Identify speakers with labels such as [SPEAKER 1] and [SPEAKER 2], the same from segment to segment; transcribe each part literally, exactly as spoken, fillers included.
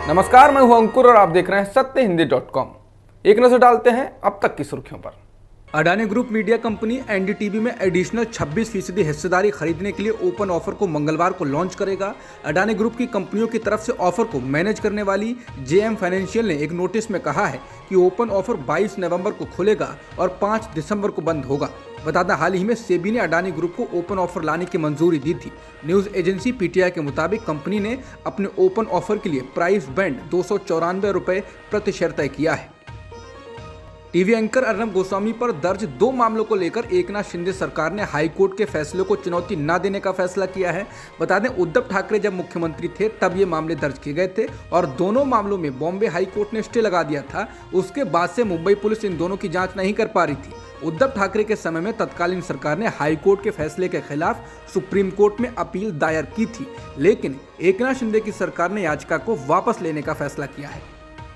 [SPEAKER 1] नमस्कार, मैं हूं अंकुर और आप देख रहे हैं सत्य हिंदी डॉट कॉम। एक नजर डालते हैं अब तक की सुर्खियों पर।
[SPEAKER 2] Adani group media company NDTV में एडिशनल छब्बीस फीसदी हिस्सेदारी खरीदने के लिए ओपन ऑफर को मंगलवार को लॉन्च करेगा। अडानी ग्रुप की कंपनियों की तरफ से ऑफर को मैनेज करने वाली जेएम फाइनेंशियल ने एक नोटिस में कहा है कि ओपन ऑफर बाईस नवंबर को खुलेगा और पाँच दिसंबर को बंद होगा। बता दें, हाल ही में सेबी ने अडानी ग्रुप को ओपन ऑफर लाने की मंजूरी दी थी। न्यूज एजेंसी पीटीआई के मुताबिक कंपनी ने अपने ओपन ऑफर के लिए प्राइस बैंड दो सौ चौरानवे रुपए प्रति शेयर तय किया है। टीवी एंकर अर्नब गोस्वामी पर दर्ज दो मामलों को लेकर एकनाथ शिंदे सरकार ने हाईकोर्ट के फैसले को चुनौती न देने का फैसला किया है। बता दें, उद्धव ठाकरे जब मुख्यमंत्री थे तब ये मामले दर्ज किए गए थे और दोनों मामलों में बॉम्बे हाईकोर्ट ने स्टे लगा दिया था। उसके बाद से मुंबई पुलिस इन दोनों की जांच नहीं कर पा रही थी। उद्धव ठाकरे के समय में तत्कालीन सरकार ने हाईकोर्ट के फैसले के खिलाफ सुप्रीम कोर्ट में अपील दायर की थी, लेकिन एकनाथ शिंदे की सरकार ने याचिका को वापस लेने का फैसला किया है।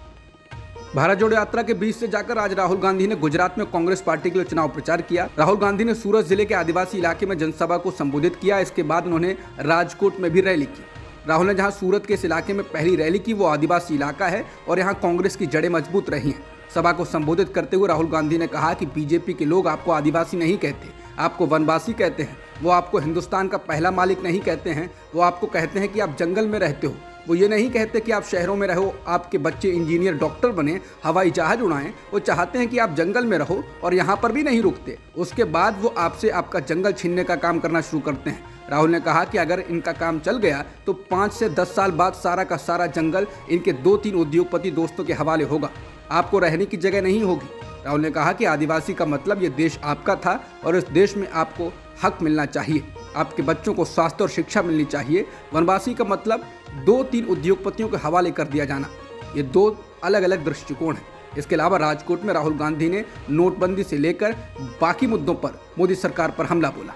[SPEAKER 2] भारत जोड़ो यात्रा के बीच से जाकर आज राहुल गांधी ने गुजरात में कांग्रेस पार्टी के लिए चुनाव प्रचार किया। राहुल गांधी ने सूरत जिले के आदिवासी इलाके में जनसभा को संबोधित किया। इसके बाद उन्होंने राजकोट में भी रैली की। राहुल ने जहां सूरत के इस इलाके में पहली रैली की वो आदिवासी इलाका है और यहाँ कांग्रेस की जड़ें मजबूत रही हैं। सभा को संबोधित करते हुए राहुल गांधी ने कहा कि बीजेपी के लोग आपको आदिवासी नहीं कहते, आपको वनवासी कहते हैं। वो आपको हिंदुस्तान का पहला मालिक नहीं कहते हैं, वो आपको कहते हैं कि आप जंगल में रहते हो। वो ये नहीं कहते कि आप शहरों में रहो, आपके बच्चे इंजीनियर डॉक्टर बने, हवाई जहाज उड़ाएं। वो चाहते हैं कि आप जंगल में रहो और यहाँ पर भी नहीं रुकते। उसके बाद वो आपसे आपका जंगल छीनने का काम करना शुरू करते हैं। राहुल ने कहा कि अगर इनका काम चल गया तो पाँच से दस साल बाद सारा का सारा जंगल इनके दो तीन उद्योगपति दोस्तों के हवाले होगा। आपको रहने की जगह नहीं होगी। राहुल ने कहा कि आदिवासी का मतलब ये देश आपका था और इस देश में आपको हक मिलना चाहिए। आपके बच्चों को स्वास्थ्य और शिक्षा मिलनी चाहिए। वनवासी का मतलब दो तीन उद्योगपतियों के हवाले कर दिया जाना। ये दो अलग अलग दृष्टिकोण हैं। इसके अलावा राजकोट में राहुल गांधी ने नोटबंदी से लेकर बाकी मुद्दों पर मोदी सरकार पर हमला बोला।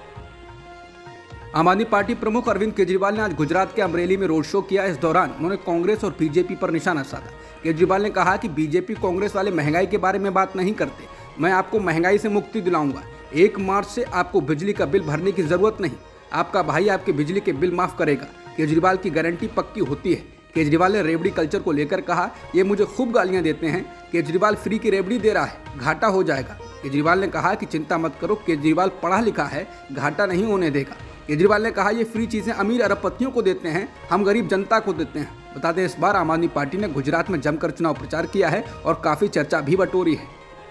[SPEAKER 2] आम आदमी पार्टी प्रमुख अरविंद केजरीवाल ने आज गुजरात के अमरेली में रोड शो किया। इस दौरान उन्होंने कांग्रेस और बीजेपी पर निशाना साधा। केजरीवाल ने कहा कि बीजेपी कांग्रेस वाले महंगाई के बारे में बात नहीं करते। मैं आपको महंगाई से मुक्ति दिलाऊंगा। एक मार्च से आपको बिजली का बिल भरने की जरूरत नहीं। आपका भाई आपके बिजली के बिल माफ करेगा। केजरीवाल की गारंटी पक्की होती है। केजरीवाल ने रेवड़ी कल्चर को लेकर कहा, ये मुझे खूब गालियां देते हैं। केजरीवाल फ्री की रेवड़ी दे रहा है, घाटा हो जाएगा। केजरीवाल ने कहा कि चिंता मत करो, केजरीवाल पढ़ा लिखा है, घाटा नहीं होने देगा। केजरीवाल ने कहा, ये फ्री चीजें अमीर अरबपतियों को देते हैं, हम गरीब जनता को देते हैं। बता दें, इस बार आम आदमी पार्टी ने गुजरात में जमकर चुनाव प्रचार किया है और काफी चर्चा भी बटोरी है।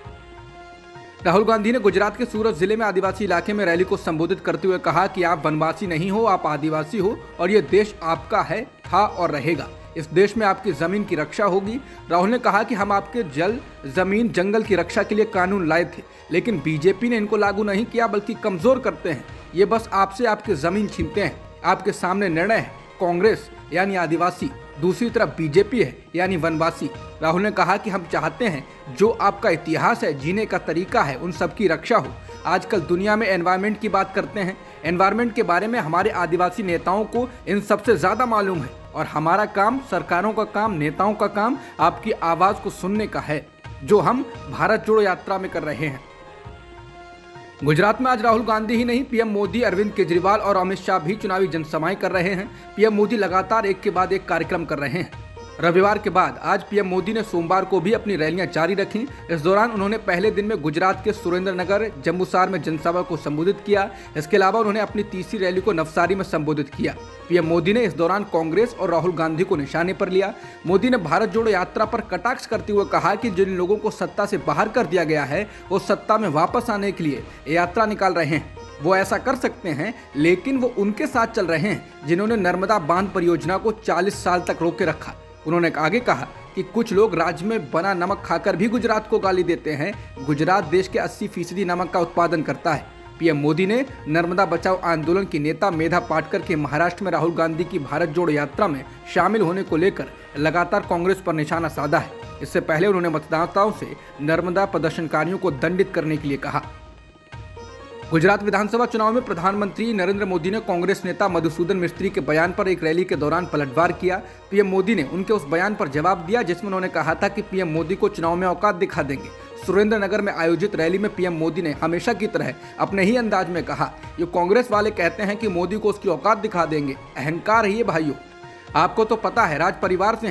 [SPEAKER 2] राहुल गांधी ने गुजरात के सूरत जिले में आदिवासी इलाके में रैली को संबोधित करते हुए कहा कि आप वनवासी नहीं हो, आप आदिवासी हो और ये देश आपका है, था और रहेगा। इस देश में आपकी जमीन की रक्षा होगी। राहुल ने कहा कि हम आपके जल, जमीन, जंगल की रक्षा के लिए कानून लाए थे, लेकिन बीजेपी ने इनको लागू नहीं किया बल्कि कमजोर करते हैं। ये बस आपसे आपकी जमीन छीनते हैं। आपके सामने निर्णय है, कांग्रेस यानी आदिवासी, दूसरी तरफ बीजेपी है यानी वनवासी। राहुल ने कहा कि हम चाहते हैं जो आपका इतिहास है, जीने का तरीका है, उन सब की रक्षा हो। आजकल दुनिया में एनवायरनमेंट की बात करते हैं। एनवायरनमेंट के बारे में हमारे आदिवासी नेताओं को इन सबसे ज़्यादा मालूम है और हमारा काम, सरकारों का काम, नेताओं का काम आपकी आवाज़ को सुनने का है, जो हम भारत जोड़ो यात्रा में कर रहे हैं। गुजरात में आज राहुल गांधी ही नहीं, पीएम मोदी, अरविंद केजरीवाल और अमित शाह भी चुनावी जनसभाएं कर रहे हैं। पीएम मोदी लगातार एक के बाद एक कार्यक्रम कर रहे हैं। रविवार के बाद आज पीएम मोदी ने सोमवार को भी अपनी रैलियां जारी रखी। इस दौरान उन्होंने पहले दिन में गुजरात के सुरेंद्रनगर, जम्बूसार में जनसभा को संबोधित किया। इसके अलावा उन्होंने अपनी तीसरी रैली को नवसारी में संबोधित किया। पीएम मोदी ने इस दौरान कांग्रेस और राहुल गांधी को निशाने पर लिया। मोदी ने भारत जोड़ो यात्रा पर कटाक्ष करते हुए कहा कि जिन लोगों को सत्ता से बाहर कर दिया गया है वो सत्ता में वापस आने के लिए यात्रा निकाल रहे हैं। वो ऐसा कर सकते हैं, लेकिन वो उनके साथ चल रहे हैं जिन्होंने नर्मदा बांध परियोजना को चालीस साल तक रोक के रखा। उन्होंने आगे कहा कि कुछ लोग राज्य में बना नमक खाकर भी गुजरात को गाली देते हैं। गुजरात देश के अस्सी फीसदी नमक का उत्पादन करता है। पीएम मोदी ने नर्मदा बचाओ आंदोलन की नेता मेधा पाटकर के महाराष्ट्र में राहुल गांधी की भारत जोड़ो यात्रा में शामिल होने को लेकर लगातार कांग्रेस पर निशाना साधा है। इससे पहले उन्होंने मतदाताओं से नर्मदा प्रदर्शनकारियों को दंडित करने के लिए कहा। गुजरात विधानसभा चुनाव में प्रधानमंत्री नरेंद्र मोदी ने कांग्रेस नेता मधुसूदन मिस्त्री के बयान पर एक रैली के दौरान पलटवार किया। पीएम मोदी ने उनके उस बयान पर जवाब दिया जिसमें उन्होंने कहा था कि पीएम मोदी को चुनाव में औकात दिखा देंगे। सुरेंद्रनगर में आयोजित रैली में पीएम मोदी ने हमेशा की तरह अपने ही अंदाज में कहा, ये कांग्रेस वाले कहते हैं कि मोदी को उसकी औकात दिखा देंगे, अहंकार है ये भाइयों। आपको तो पता है राज परिवार से हैं,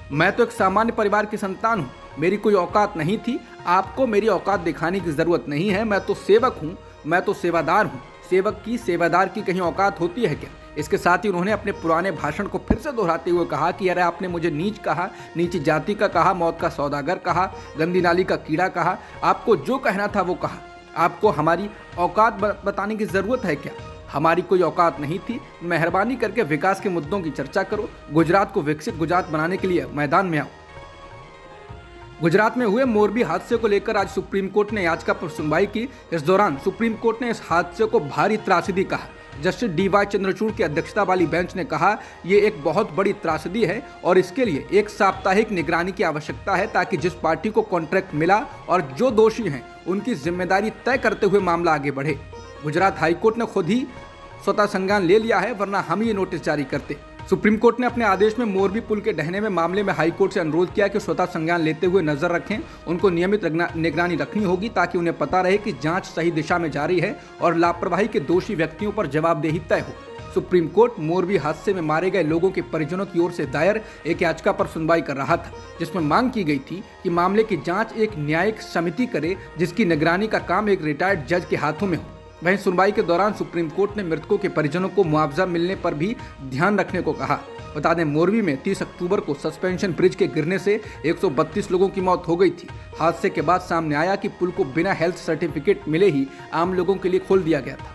[SPEAKER 2] मैं तो एक सामान्य परिवार की संतान हूँ, मेरी कोई औकात नहीं थी। आपको मेरी औकात दिखाने की जरूरत नहीं है। मैं तो सेवक हूँ, मैं तो सेवादार हूँ। सेवक की सेवादार की कहीं औकात होती है क्या? इसके साथ ही उन्होंने अपने पुराने भाषण को फिर से दोहराते हुए कहा कि अरे आपने मुझे नीच कहा, नीची जाति का कहा, मौत का सौदागर कहा, गंदी नाली का कीड़ा कहा। आपको जो कहना था वो कहा। आपको हमारी औकात बताने की जरूरत है क्या? हमारी कोई औकात नहीं थी। मेहरबानी करके विकास के मुद्दों की चर्चा करो। गुजरात को विकसित गुजरात बनाने के लिए मैदान में आओ। गुजरात में हुए मोरबी हादसे को लेकर आज सुप्रीम कोर्ट ने याचिका पर सुनवाई की। इस दौरान सुप्रीम कोर्ट ने इस हादसे को भारी त्रासदी कहा। जस्टिस डी वाई चंद्रचूड़ की अध्यक्षता वाली बेंच ने कहा, ये एक बहुत बड़ी त्रासदी है और इसके लिए एक साप्ताहिक निगरानी की आवश्यकता है ताकि जिस पार्टी को कॉन्ट्रैक्ट मिला और जो दोषी हैं उनकी जिम्मेदारी तय करते हुए मामला आगे बढ़े। गुजरात हाईकोर्ट ने खुद ही स्वतः संज्ञान ले लिया है, वरना हम ये नोटिस जारी करते। सुप्रीम कोर्ट ने अपने आदेश में मोरबी पुल के ढहने में मामले में हाईकोर्ट से अनुरोध किया कि स्वतः संज्ञान लेते हुए नजर रखें। उनको नियमित निगरानी रखनी होगी ताकि उन्हें पता रहे कि जांच सही दिशा में जारी है और लापरवाही के दोषी व्यक्तियों पर जवाबदेही तय हो। सुप्रीम कोर्ट मोरबी हादसे में मारे गए लोगों के परिजनों की ओर से दायर एक याचिका पर सुनवाई कर रहा था, जिसमें मांग की गई थी कि मामले की जांच एक न्यायिक समिति करे जिसकी निगरानी का काम एक रिटायर्ड जज के हाथों में हो। वहीं सुनवाई के दौरान सुप्रीम कोर्ट ने मृतकों के परिजनों को मुआवजा मिलने पर भी ध्यान रखने को कहा। बता दें, मोरबी में तीस अक्टूबर को सस्पेंशन ब्रिज के गिरने से एक सौ बत्तीस लोगों की मौत हो गई थी। हादसे के बाद सामने आया कि पुल को बिना हेल्थ सर्टिफिकेट मिले ही आम लोगों के लिए खोल दिया गया था।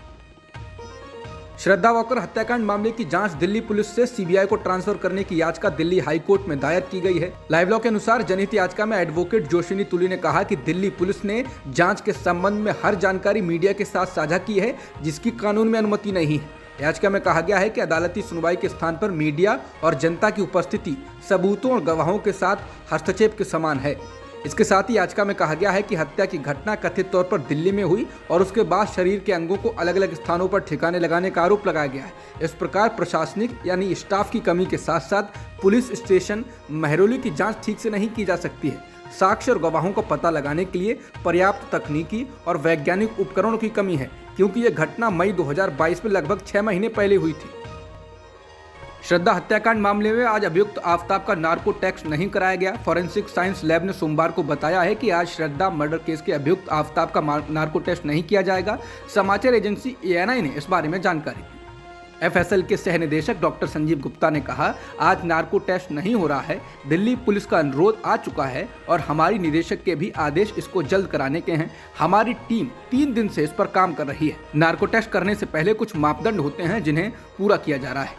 [SPEAKER 2] श्रद्धा वॉकर हत्याकांड मामले की जांच दिल्ली पुलिस से सीबीआई को ट्रांसफर करने की याचिका दिल्ली हाई कोर्ट में दायर की गई है। लाइव लॉ के अनुसार जनहित याचिका में एडवोकेट जोशिनी तुली ने कहा कि दिल्ली पुलिस ने जांच के संबंध में हर जानकारी मीडिया के साथ साझा की है जिसकी कानून में अनुमति नहीं है। याचिका में कहा गया है कि अदालती सुनवाई के स्थान पर मीडिया और जनता की उपस्थिति सबूतों और गवाहों के साथ हस्तक्षेप के समान है। इसके साथ ही याचिका में कहा गया है कि हत्या की घटना कथित तौर पर दिल्ली में हुई और उसके बाद शरीर के अंगों को अलग अलग स्थानों पर ठिकाने लगाने का आरोप लगाया गया है। इस प्रकार प्रशासनिक यानी स्टाफ की कमी के साथ साथ पुलिस स्टेशन महरौली की जांच ठीक से नहीं की जा सकती है। साक्ष्य और गवाहों को पता लगाने के लिए पर्याप्त तकनीकी और वैज्ञानिक उपकरणों की कमी है, क्योंकि यह घटना मई दो हज़ार बाईस में लगभग छह महीने पहले हुई थी। श्रद्धा हत्याकांड मामले में आज अभियुक्त आफताब का नार्को टेस्ट नहीं कराया गया। फॉरेंसिक साइंस लैब ने सोमवार को बताया है कि आज श्रद्धा मर्डर केस के अभियुक्त आफताब का नार्को टेस्ट नहीं किया जाएगा। समाचार एजेंसी ए एन आई ने इस बारे में जानकारी दी। एफ एस एल के सह निदेशक डॉक्टर संजीव गुप्ता ने कहा, आज नार्को टेस्ट नहीं हो रहा है। दिल्ली पुलिस का अनुरोध आ चुका है और हमारी निदेशक के भी आदेश इसको जल्द कराने के हैं। हमारी टीम तीन दिन से इस पर काम कर रही है। नार्को टेस्ट करने से पहले कुछ मापदंड होते हैं जिन्हें पूरा किया जा रहा है।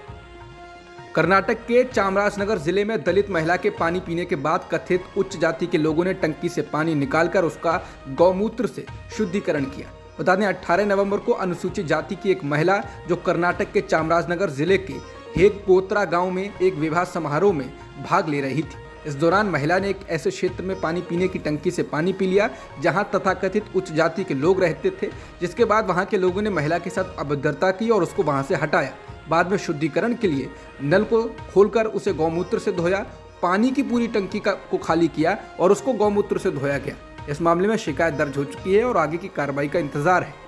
[SPEAKER 2] कर्नाटक के चामराजनगर जिले में दलित महिला के पानी पीने के बाद कथित उच्च जाति के लोगों ने टंकी से पानी निकालकर उसका गौमूत्र से शुद्धिकरण किया। बता दें, अठारह नवंबर को अनुसूचित जाति की एक महिला जो कर्नाटक के चामराजनगर जिले के हेगपोत्रा गांव में एक विवाह समारोह में भाग ले रही थी। इस दौरान महिला ने एक ऐसे क्षेत्र में पानी पीने की टंकी से पानी पी लिया जहां तथाकथित उच्च जाति के लोग रहते थे, जिसके बाद वहां के लोगों ने महिला के साथ अभद्रता की और उसको वहां से हटाया। बाद में शुद्धिकरण के लिए नल को खोलकर उसे गौमूत्र से धोया, पानी की पूरी टंकी का को खाली किया और उसको गौमूत्र से धोया गया। इस मामले में शिकायत दर्ज हो चुकी है और आगे की कार्रवाई का इंतजार है।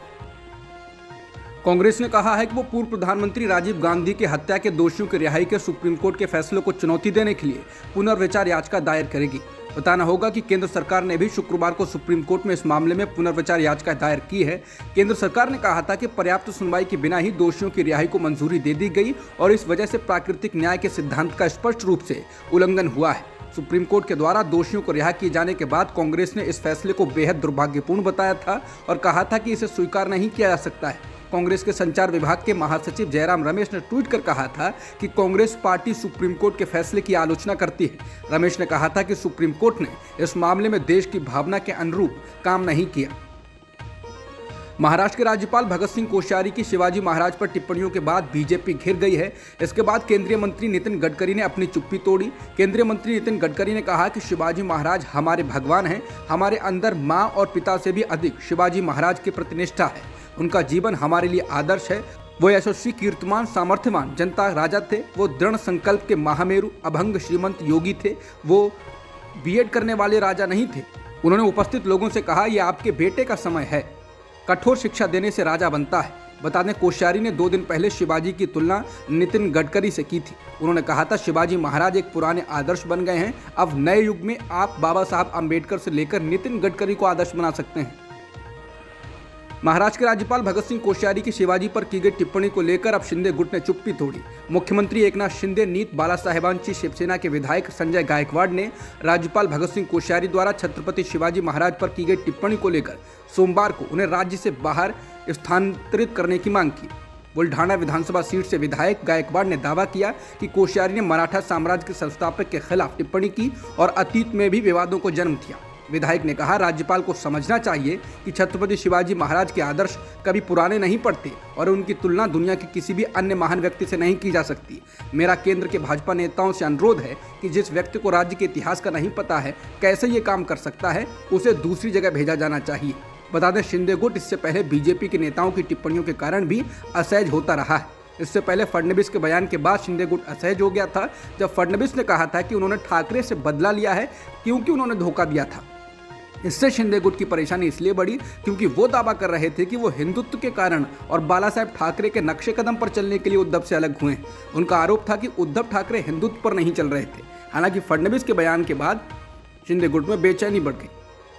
[SPEAKER 2] कांग्रेस ने कहा है कि वो पूर्व प्रधानमंत्री राजीव गांधी की हत्या के दोषियों की रिहाई के सुप्रीम कोर्ट के फैसले को चुनौती देने के लिए पुनर्विचार याचिका दायर करेगी। बताना होगा कि केंद्र सरकार ने भी शुक्रवार को सुप्रीम कोर्ट में इस मामले में पुनर्विचार याचिका दायर की है। केंद्र सरकार ने कहा था कि पर्याप्त सुनवाई के बिना ही दोषियों की रिहाई को मंजूरी दे दी गई और इस वजह से प्राकृतिक न्याय के सिद्धांत का स्पष्ट रूप से उल्लंघन हुआ है। सुप्रीम कोर्ट के द्वारा दोषियों को रिहा किए जाने के बाद कांग्रेस ने इस फैसले को बेहद दुर्भाग्यपूर्ण बताया था और कहा था कि इसे स्वीकार नहीं किया जा सकता है। कांग्रेस के संचार विभाग के महासचिव जयराम रमेश ने ट्वीट कर कहा था कि कांग्रेस पार्टी सुप्रीम कोर्ट के फैसले की आलोचना करती है। रमेश ने कहा था कि सुप्रीम कोर्ट ने इस मामले में देश की भावना के अनुरूप काम नहीं किया। महाराष्ट्र के राज्यपाल भगत सिंह कोश्यारी की शिवाजी महाराज पर टिप्पणियों के बाद बीजेपी घिर गई है। इसके बाद केंद्रीय मंत्री नितिन गडकरी ने अपनी चुप्पी तोड़ी। केंद्रीय मंत्री नितिन गडकरी ने कहा कि शिवाजी महाराज हमारे भगवान हैं। हमारे अंदर माँ और पिता से भी अधिक शिवाजी महाराज की प्रतिनिष्ठा है। उनका जीवन हमारे लिए आदर्श है। वो यशस्वी, कीर्तिमान, सामर्थ्यवान जनता राजा थे। वो दृढ़ संकल्प के महामेरु, अभंग श्रीमंत योगी थे। वो बीएड करने वाले राजा नहीं थे। उन्होंने उपस्थित लोगों से कहा, यह आपके बेटे का समय है। कठोर शिक्षा देने से राजा बनता है। बता दें कोश्यारी ने दो दिन पहले शिवाजी की तुलना नितिन गडकरी से की थी। उन्होंने कहा था शिवाजी महाराज एक पुराने आदर्श बन गए हैं, अब नए युग में आप बाबा साहब अम्बेडकर से लेकर नितिन गडकरी को आदर्श बना सकते हैं। महाराष्ट्र के राज्यपाल भगत सिंह कोश्यारी की शिवाजी पर की गई टिप्पणी को लेकर अब शिंदे गुट ने चुप्पी तोड़ी। मुख्यमंत्री एकनाथ शिंदे, नीत बालासाहेबांची शिवसेना के विधायक संजय गायकवाड़ ने राज्यपाल भगत सिंह कोश्यारी द्वारा छत्रपति शिवाजी महाराज पर की गई टिप्पणी को लेकर सोमवार को उन्हें राज्य से बाहर स्थानांतरित करने की मांग की। बुल्ढाना विधानसभा सीट से विधायक गायकवाड़ ने दावा किया कि कोश्यारी ने मराठा साम्राज्य के संस्थापक के खिलाफ टिप्पणी की और अतीत में भी विवादों को जन्म दिया। विधायक ने कहा राज्यपाल को समझना चाहिए कि छत्रपति शिवाजी महाराज के आदर्श कभी पुराने नहीं पड़ते और उनकी तुलना दुनिया के किसी भी अन्य महान व्यक्ति से नहीं की जा सकती। मेरा केंद्र के भाजपा नेताओं से अनुरोध है कि जिस व्यक्ति को राज्य के इतिहास का नहीं पता है कैसे ये काम कर सकता है, उसे दूसरी जगह भेजा जाना चाहिए। बता दें शिंदे गुट इससे पहले बीजेपी के नेताओं की टिप्पणियों के कारण भी असहज होता रहा है। इससे पहले फडणवीस के बयान के बाद शिंदे गुट असहज हो गया था, जब फडणवीस ने कहा था कि उन्होंने ठाकरे से बदला लिया है क्योंकि उन्होंने धोखा दिया था। इससे शिंदे गुट की परेशानी इसलिए बढ़ी क्योंकि वो दावा कर रहे थे कि वो हिंदुत्व के कारण और बाला साहेब ठाकरे के नक्शे कदम पर चलने के लिए उद्धव से अलग हुए। उनका आरोप था कि उद्धव ठाकरे हिंदुत्व पर नहीं चल रहे थे। हालांकि फडणवीस के बयान के बाद शिंदे गुट में बेचैनी बढ़ गई।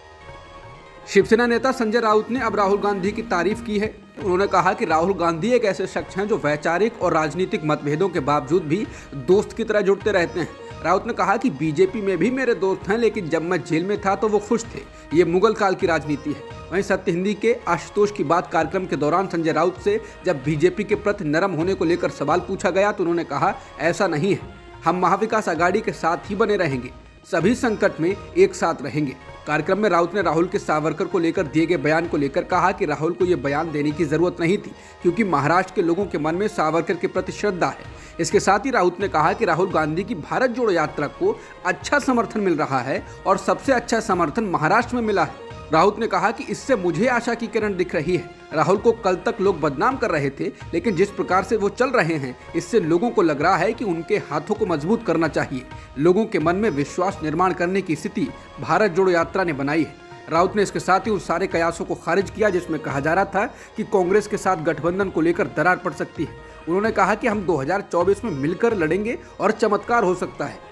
[SPEAKER 2] शिवसेना नेता संजय राउत ने अब राहुल गांधी की तारीफ की है। उन्होंने कहा कि राहुल गांधी एक ऐसे शख्स हैं जो वैचारिक और राजनीतिक मतभेदों के बावजूद भी दोस्त की तरह जुड़ते रहते हैं। राउत ने कहा कि बीजेपी में भी मेरे दोस्त हैं, लेकिन जब मैं जेल में था तो वो खुश थे। ये मुगल काल की राजनीति है। वहीं सत्य हिंदी के आशुतोष की बात कार्यक्रम के दौरान संजय राउत से जब बीजेपी के प्रति नरम होने को लेकर सवाल पूछा गया तो उन्होंने कहा ऐसा नहीं है, हम महाविकास आघाड़ी के साथ ही बने रहेंगे, सभी संकट में एक साथ रहेंगे। कार्यक्रम में राउत ने राहुल के सावरकर को लेकर दिए गए बयान को लेकर कहा कि राहुल को यह बयान देने की जरूरत नहीं थी क्योंकि महाराष्ट्र के लोगों के मन में सावरकर के प्रति श्रद्धा है। इसके साथ ही राउत ने कहा कि राहुल गांधी की भारत जोड़ो यात्रा को अच्छा समर्थन मिल रहा है और सबसे अच्छा समर्थन महाराष्ट्र में मिला है। राउत ने कहा कि इससे मुझे आशा की किरण दिख रही है। राहुल को कल तक लोग बदनाम कर रहे थे, लेकिन जिस प्रकार से वो चल रहे हैं इससे लोगों को लग रहा है कि उनके हाथों को मजबूत करना चाहिए। लोगों के मन में विश्वास निर्माण करने की स्थिति भारत जोड़ो यात्रा ने बनाई है। राउत ने इसके साथ ही उन सारे कयासों को खारिज किया जिसमें कहा जा रहा था कि कांग्रेस के साथ गठबंधन को लेकर दरार पड़ सकती है। उन्होंने कहा कि हम दो हज़ार चौबीस में मिलकर लड़ेंगे और चमत्कार हो सकता है।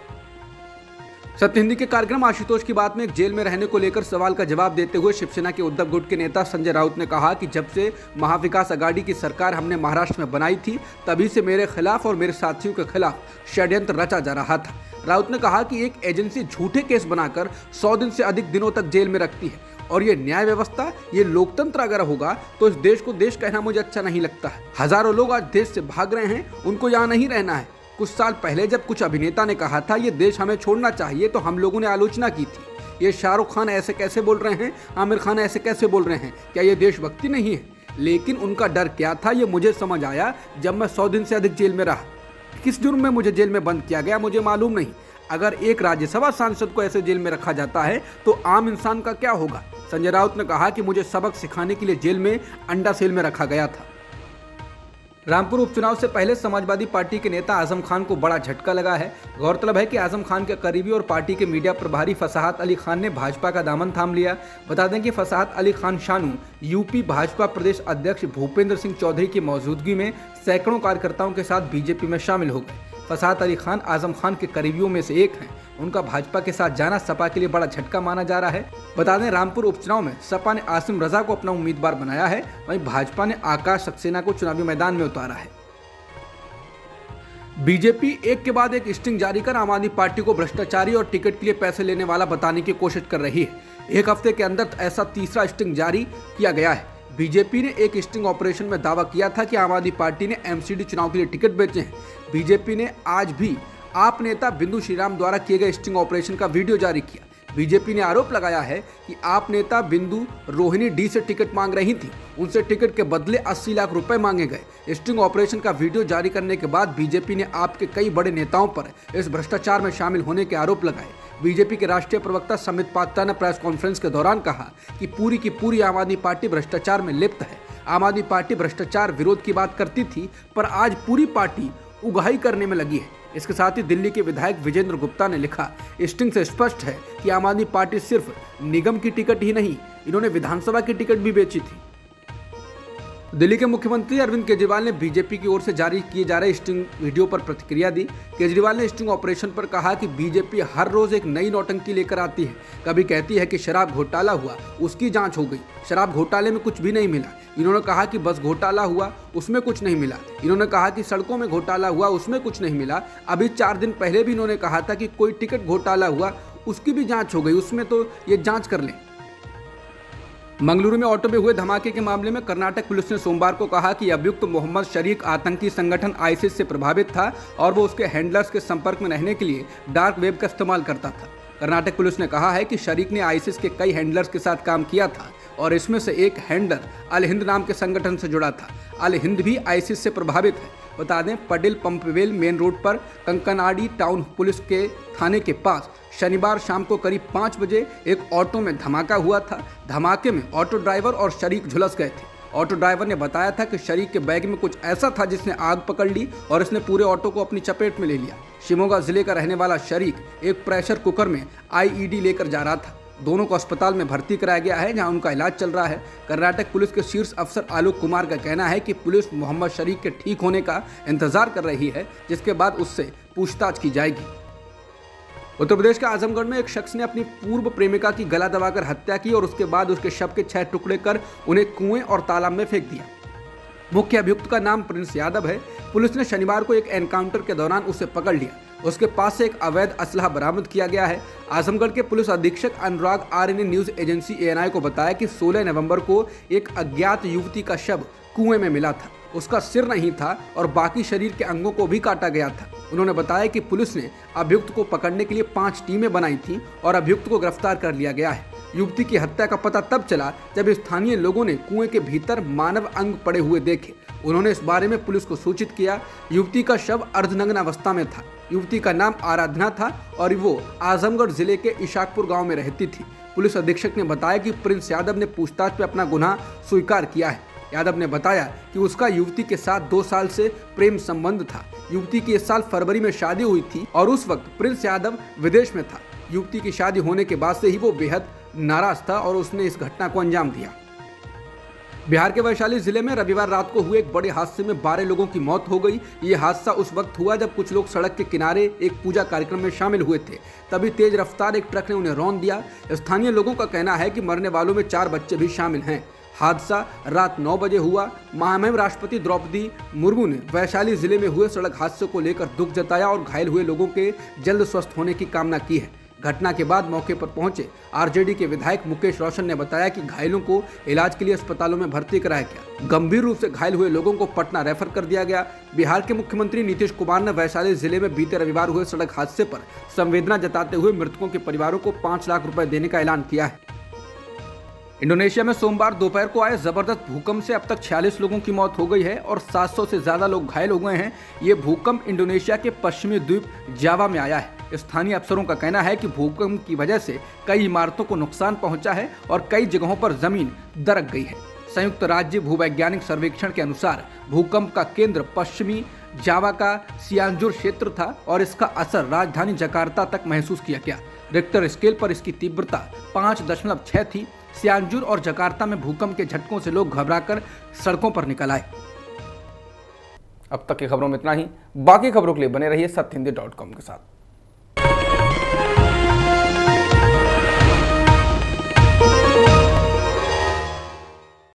[SPEAKER 2] सत्य हिंदी के कार्यक्रम आशुतोष की बात में एक जेल में रहने को लेकर सवाल का जवाब देते हुए शिवसेना के उद्धव गुट के नेता संजय राउत ने कहा कि जब से महाविकास आघाड़ी की सरकार हमने महाराष्ट्र में बनाई थी तभी से मेरे खिलाफ और मेरे साथियों के खिलाफ षड्यंत्र रचा जा रहा था। राउत ने कहा कि एक एजेंसी झूठे केस बनाकर सौ दिन से अधिक दिनों तक जेल में रखती है और ये न्याय व्यवस्था, ये लोकतंत्र अगर होगा तो इस देश को देश कहना मुझे अच्छा नहीं लगता है। हजारों लोग आज देश से भाग रहे हैं, उनको यहाँ नहीं रहना है। कुछ साल पहले जब कुछ अभिनेता ने कहा था ये देश हमें छोड़ना चाहिए तो हम लोगों ने आलोचना की थी। ये शाहरुख खान ऐसे कैसे बोल रहे हैं, आमिर खान ऐसे कैसे बोल रहे हैं, क्या ये देशभक्ति नहीं है? लेकिन उनका डर क्या था ये मुझे समझ आया जब मैं सौ दिन से अधिक जेल में रहा। किस जुर्म में मुझे जेल में बंद किया गया मुझे मालूम नहीं। अगर एक राज्यसभा सांसद को ऐसे जेल में रखा जाता है तो आम इंसान का क्या होगा? संजय राउत ने कहा कि मुझे सबक सिखाने के लिए जेल में अंडा सेल में रखा गया था। रामपुर उपचुनाव से पहले समाजवादी पार्टी के नेता आजम खान को बड़ा झटका लगा है। गौरतलब है कि आजम खान के करीबी और पार्टी के मीडिया प्रभारी फसाहत अली खान ने भाजपा का दामन थाम लिया। बता दें कि फसाहत अली खान शानू यूपी भाजपा प्रदेश अध्यक्ष भूपेंद्र सिंह चौधरी की मौजूदगी में सैकड़ों कार्यकर्ताओं के साथ बीजेपी में शामिल हो गए। फसाहत अली खान आजम खान के करीबियों में से एक हैं। उनका भाजपा के साथ जाना सपा के लिए बड़ा झटका माना जा रहा है। बता दें रामपुर उपचुनाव में सपा ने आसिम रजा को अपना उम्मीदवार बनाया है, वहीं भाजपा ने आकाश सक्सेना को चुनावी मैदान में उतारा है। बीजेपी एक के बाद एक स्टिंग जारी कर आम आदमी पार्टी को भ्रष्टाचारी और टिकट के लिए पैसे लेने वाला बताने की कोशिश कर रही है। एक हफ्ते के अंदर ऐसा तीसरा स्टिंग जारी किया गया है। बीजेपी ने एक स्टिंग ऑपरेशन में दावा किया था कि आम आदमी पार्टी ने एमसीडी चुनाव के लिए टिकट बेचे हैं। बीजेपी ने आज भी आप नेता बिंदु श्रीराम द्वारा किए गए स्टिंग ऑपरेशन का वीडियो जारी किया। बीजेपी ने आरोप लगाया है कि आप नेता बिंदु रोहिणी डी से टिकट मांग रही थी, उनसे टिकट के बदले अस्सी लाख रुपए मांगे गए। स्टिंग ऑपरेशन का वीडियो जारी करने के बाद बीजेपी ने आपके कई बड़े नेताओं पर इस भ्रष्टाचार में शामिल होने के आरोप लगाए। बीजेपी के राष्ट्रीय प्रवक्ता समित पात्रा ने प्रेस कॉन्फ्रेंस के दौरान कहा कि पूरी की पूरी आम आदमी पार्टी भ्रष्टाचार में लिप्त है। आम आदमी पार्टी भ्रष्टाचार विरोध की बात करती थी, पर आज पूरी पार्टी उगाही करने में लगी है। इसके साथ ही दिल्ली के विधायक विजेंद्र गुप्ता ने लिखा, स्टिंग से स्पष्ट है कि आम आदमी पार्टी सिर्फ निगम की टिकट ही नहीं, इन्होंने विधानसभा की टिकट भी बेची थी। दिल्ली के मुख्यमंत्री अरविंद केजरीवाल ने बीजेपी की ओर से जारी किए जा रहे स्टिंग वीडियो पर प्रतिक्रिया दी। केजरीवाल ने स्टिंग ऑपरेशन पर कहा कि बीजेपी हर रोज एक नई नौटंकी लेकर आती है। कभी कहती है कि शराब घोटाला हुआ, उसकी जांच हो गई, शराब घोटाले में कुछ भी नहीं मिला। इन्होंने कहा कि बस घोटाला हुआ, उसमें कुछ नहीं मिला। इन्होंने कहा कि सड़कों में घोटाला हुआ, उसमें कुछ नहीं मिला। अभी चार दिन पहले भी इन्होंने कहा था कि कोई टिकट घोटाला हुआ, उसकी भी जाँच हो गई, उसमें तो ये जाँच कर लें। मंगलुरु में ऑटो में हुए धमाके के मामले में कर्नाटक पुलिस ने सोमवार को कहा कि अभियुक्त मोहम्मद शरीक आतंकी संगठन आईसिस से प्रभावित था और वो उसके हैंडलर्स के संपर्क में रहने के लिए डार्क वेब का इस्तेमाल करता था। कर्नाटक पुलिस ने कहा है कि शरीक ने आईसिस के कई हैंडलर्स के साथ काम किया था और इसमें से एक हैंडलर अल हिंद नाम के संगठन से जुड़ा था। अल हिंद भी आईसिस से प्रभावित है। बता दें, पटेल पंपवेल मेन रोड पर कंकनाडी टाउन पुलिस के थाने के पास शनिवार शाम को करीब पाँच बजे एक ऑटो में धमाका हुआ था। धमाके में ऑटो ड्राइवर और शरीक झुलस गए थे। ऑटो ड्राइवर ने बताया था कि शरीक के बैग में कुछ ऐसा था जिसने आग पकड़ ली और इसने पूरे ऑटो को अपनी चपेट में ले लिया। शिमोगा जिले का रहने वाला शरीक एक प्रेशर कुकर में आईईडी लेकर जा रहा था। दोनों को अस्पताल में भर्ती कराया गया है, जहां उनका इलाज चल रहा है। कर्नाटक पुलिस के शीर्ष अफसर आलोक कुमार का कहना है कि पुलिस मोहम्मद शरीक के ठीक होने का इंतजार कर रही है, जिसके बाद उससे पूछताछ की जाएगी। उत्तर प्रदेश के आजमगढ़ में एक शख्स ने अपनी पूर्व प्रेमिका की गला दबाकर हत्या की और उसके बाद उसके शव के छह टुकड़े कर उन्हें कुएं और तालाब में फेंक दिया। मुख्य अभियुक्त का नाम प्रिंस यादव है। पुलिस ने शनिवार को एक एनकाउंटर के दौरान उसे पकड़ लिया। उसके पास से एक अवैध असलहा बरामद किया गया है। आजमगढ़ के पुलिस अधीक्षक अनुराग आर्य ने न्यूज एजेंसी एएनआई को बताया कि सोलह नवंबर को एक अज्ञात युवती का शव कुएं में मिला था। उसका सिर नहीं था और बाकी शरीर के अंगों को भी काटा गया था। उन्होंने बताया कि पुलिस ने अभियुक्त को पकड़ने के लिए पांच टीमें बनाई थीं और अभियुक्त को गिरफ्तार कर लिया गया है। युवती की हत्या का पता तब चला जब स्थानीय लोगों ने कुएं के भीतर मानव अंग पड़े हुए देखे। उन्होंने इस बारे में पुलिस को सूचित किया। युवती का शव अर्धनग्न अवस्था में था। युवती का नाम आराधना था और वो आजमगढ़ जिले के इशाकपुर गांव में रहती थी। पुलिस अधीक्षक ने बताया कि प्रिंस यादव ने पूछताछ में अपना गुनाह स्वीकार किया है। यादव ने बताया कि उसका युवती के साथ दो साल से प्रेम संबंध था। युवती की इस साल फरवरी में शादी हुई थी और उस वक्त प्रिंस यादव विदेश में था। युवती की शादी होने के बाद से ही वो बेहद नाराज था और उसने इस घटना को अंजाम दिया। बिहार के वैशाली जिले में रविवार रात को हुए एक बड़े हादसे में बारह लोगों की मौत हो गई। ये हादसा उस वक्त हुआ जब कुछ लोग सड़क के किनारे एक पूजा कार्यक्रम में शामिल हुए थे। तभी तेज रफ्तार एक ट्रक ने उन्हें रौंद दिया। स्थानीय लोगों का कहना है कि मरने वालों में चार बच्चे भी शामिल हैं। हादसा रात नौ बजे हुआ। महामहिम राष्ट्रपति द्रौपदी मुर्मू ने वैशाली जिले में हुए सड़क हादसे को लेकर दुख जताया और घायल हुए लोगों के जल्द स्वस्थ होने की कामना की है। घटना के बाद मौके पर पहुंचे आरजेडी के विधायक मुकेश रोशन ने बताया कि घायलों को इलाज के लिए अस्पतालों में भर्ती कराया गया। गंभीर रूप से घायल हुए लोगों को पटना रेफर कर दिया गया। बिहार के मुख्यमंत्री नीतीश कुमार ने वैशाली जिले में बीते रविवार हुए सड़क हादसे पर संवेदना जताते हुए मृतकों के परिवारों को पाँच लाख रुपए देने का ऐलान किया है। इंडोनेशिया में सोमवार दोपहर को आए जबरदस्त भूकंप से अब तक छियालीस लोगों की मौत हो गई है और सात सौ से ज्यादा लोग घायल हो गए हैं। ये भूकंप इंडोनेशिया के पश्चिमी द्वीप जावा में आया है। स्थानीय अफसरों का कहना है कि भूकंप की वजह से कई इमारतों को नुकसान पहुंचा है और कई जगहों पर जमीन दरक गई है। संयुक्त राज्य भूवैज्ञानिक सर्वेक्षण के अनुसार भूकंप का केंद्र पश्चिमी जावा का सियांजुर क्षेत्र था और इसका असर राजधानी जकार्ता तक महसूस किया गया। रिक्टर स्केल पर इसकी तीव्रता पाँच दशमलव छह थी। सियांजुर और जकार्ता में भूकंप के झटकों से लोग घबराकर सड़कों पर निकल आए।
[SPEAKER 1] अब तक की खबरों में इतना ही। बाकी खबरों के लिए बने रहिए सत्य हिंदी डॉट कॉम के साथ।